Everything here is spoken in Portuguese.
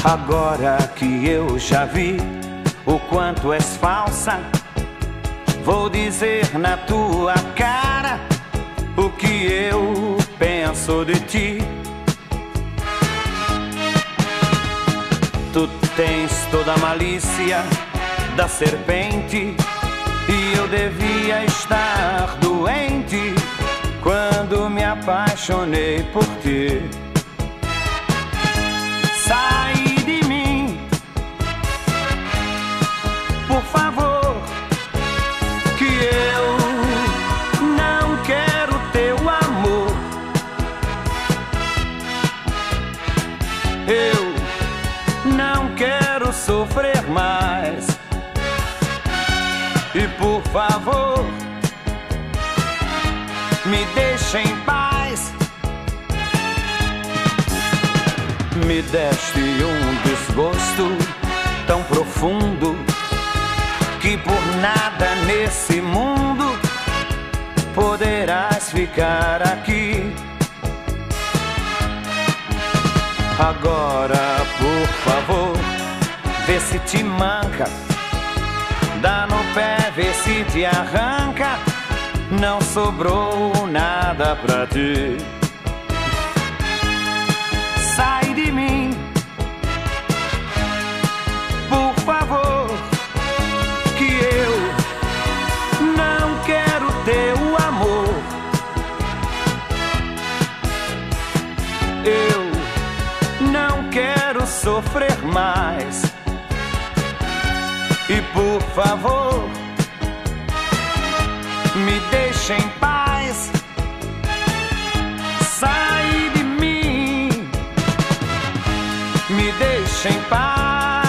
Agora que eu já vi o quanto és falsa, vou dizer na tua cara o que eu penso de ti. Tu tens toda a malícia da serpente e eu devia estar doente quando me apaixonei por ti. Sai de mim, por favor, que eu não quero teu amor. Eu não quero sofrer mais. E por favor, me deixa em paz. Me deste um desgosto tão profundo que por nada nesse mundo poderás ficar aqui. Agora, por favor, vê se te manca, dá no pé, vê se te arranca. Não sobrou nada pra ti. Sai de mim, por favor, que eu não quero teu amor. Eu não quero sofrer mais. E por favor, me deixa em paz. Sai de mim, me deixa em paz.